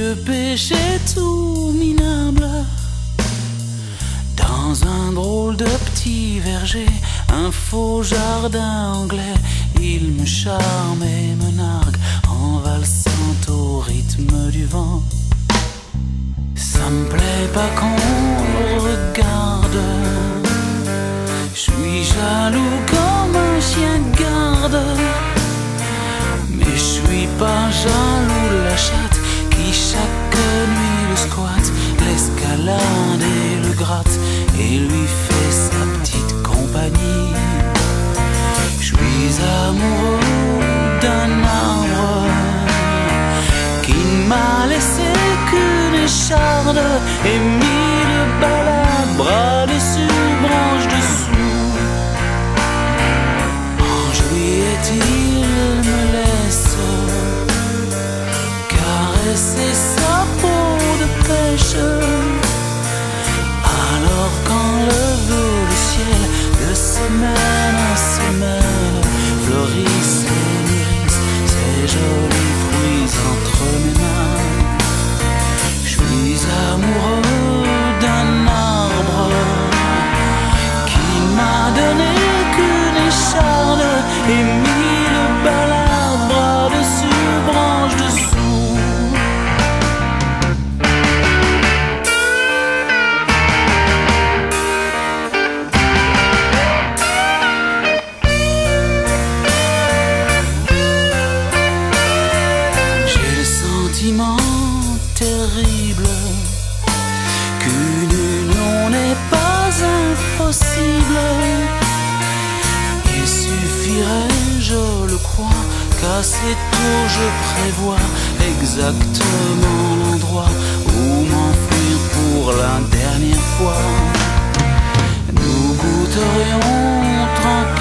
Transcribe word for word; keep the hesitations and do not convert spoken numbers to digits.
ce péché tout minable. Dans un drôle de petit verger, un faux jardin anglais, il me charme et me nargue en valsant au rythme du vent. Ça me plaît pas qu'on le regarde, je suis jaloux comme un chien de garde. Mais je suis pas jaloux de la chatte qui chaque nuit le squatte, l'escalade et le gratte et lui fait sa petite compagnie. Je suis amoureux d'un arbre qui ne m'a laissé qu'une écharde et mille balades, bras dessus, branche dessous. En juillet-il me laisse caresser sa peau de pêche. Alors quand le veut le ciel, de semaine en semaine, fleurissent et mûrissent ces jolis fruits entre mes mains. Je suis amoureux d'un arbre qui m'a donné qu'une écharde et mille balades, bras dessus, branche dessous. J'ai le sentiment terrible qu'une union n'est pas impossible. Il suffirait, je le crois, qu'à ces tours je prévois exactement l'endroit où m'enfuir pour la dernière fois. Nous goûterions tranquillement